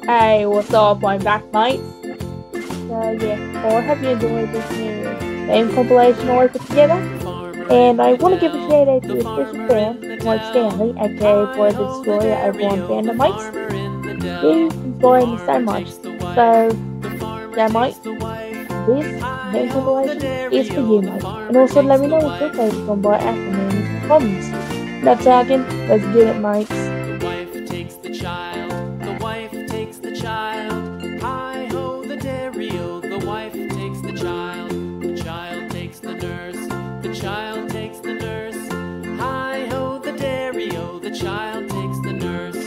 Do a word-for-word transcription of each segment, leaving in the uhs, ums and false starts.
Hey, what's up? I'm back, mates. So yeah, well, I hope you enjoyed this new game compilation I put together. And I want to give a shout out to a special fan like Stanley, aka for the story that everyone Fandom mates. He inspired me so much. So yeah, mate, this game compilation is for you, mate. And also let me know what your favorite one by Acronym in the comments. Enough talking, let's get it, mates. The wife takes the child, the wife takes the child. Hi ho, the dairy-o, the wife takes the child. The child takes the nurse, the child takes the nurse. Hi ho, the dairy-o, the child takes the nurse.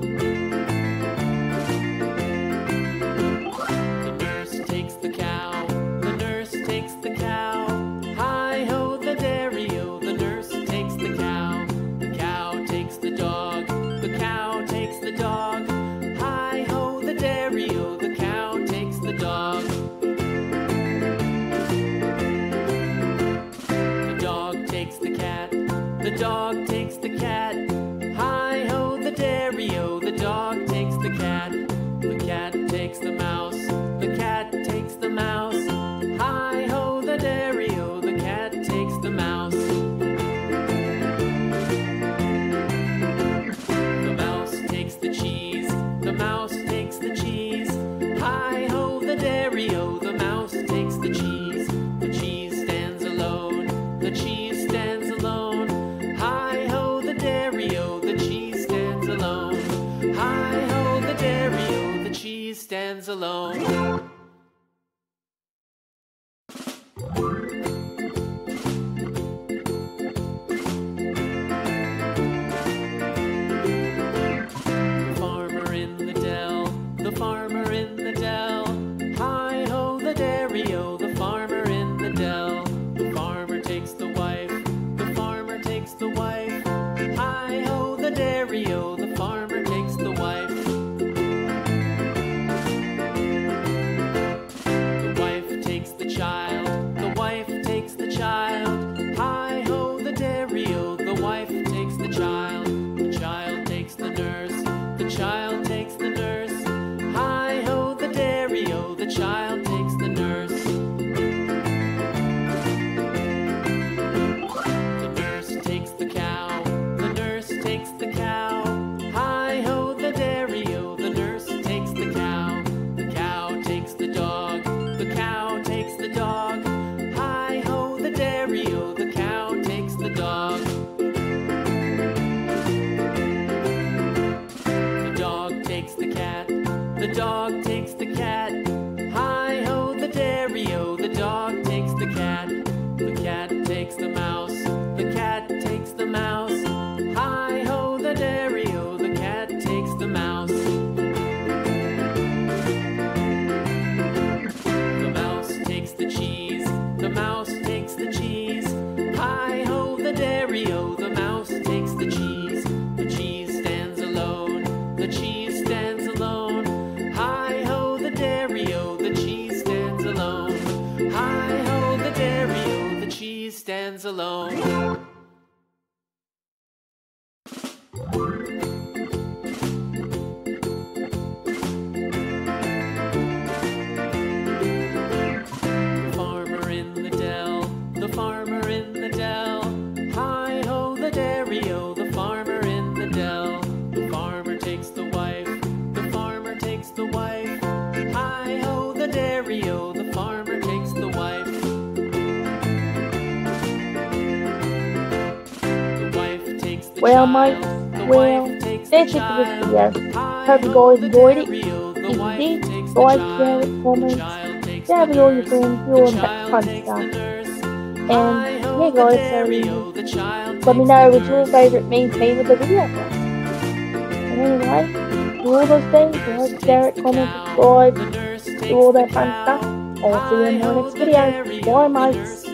The nurse takes the cow, the nurse takes the cow. Hi ho, the dairy-o, the nurse takes the cow. The cow takes the dog, the cow takes the dog. Hi ho, the dairy-o, the cow takes the dog. The dog takes the cat, the dog takes the cat. Hi ho, the dairy-o, the dog takes the cat. The cat takes the mouse, the cat takes the mouse. Hi ho, the dairy-o, the cat takes the mouse. The mouse takes the cheese, the mouse takes the cheese. Hi ho, the dairy-o, the mouse takes the cheese. The cheese stands alone, the cheese stands alone. Hi ho, the dairy-o, the cheese stands alone. Hi ho, the dairy-o, the cheese stands alone. The farmer in the dell, the farmer in the dell. Hi ho, the dairy-o, the farmer in the dell. The farmer takes the wife, the farmer takes the wife. Hi ho, the dairy-o, the farmer takes the wife. The wife takes the child, the wife takes the child. Hi ho, the dairy-o, the wife takes the child. The child takes the nurse, the child takes the nurse. Hi ho, the dairy-o, the child takes the nurse. The nurse takes the cow, the nurse takes the cow. Hi ho, the dairy-o, the nurse takes the cow. The cow takes the dog, the cow takes the dog. Hi ho, the dairy-o, the cow takes the dog. The dog takes the cat, the dog takes the cat. Hi ho, the dairy-o, the dog takes the cat. The cat takes the mouse, the cat takes the mouse. Hi ho, the dairy-o, the cat takes the mouse. The mouse takes the cheese, the mouse takes the cheese. Hi ho, the dairy-o, the mouse takes the cheese. The cheese stands alone, the cheese stands alone. Hi ho, the dairy-o, the cheese stands alone. Hi ho, the dairy-o, the cheese stands alone. The farmer in the dell, the farmer in the dell. Hi ho, the dairy-o, the farmer in the dell. The farmer takes the wife, the farmer takes the wife. Hi ho, the dairy-o, the farmer takes the wife. The wife takes the Well, child, mate, the well, wife takes that's the it for this child. video. Hi Hope you ho, guys the enjoyed it. dairy-o, the If you wife did, takes the like, child. share it, The comment, child takes share the with all your nurse, friends, do the all that child fun takes the stuff. nurse. And Hi ho, yeah, the guys, dairy-o, so the child let me takes know the what's your nurse. favorite main theme of the video for us. And anyway, do all those things, like, share it, comment, subscribe, The nurse takes do all the that fun cow. stuff. I'll see you in Hi my ho, next the video. dairy-o, Bye, the mates. nurse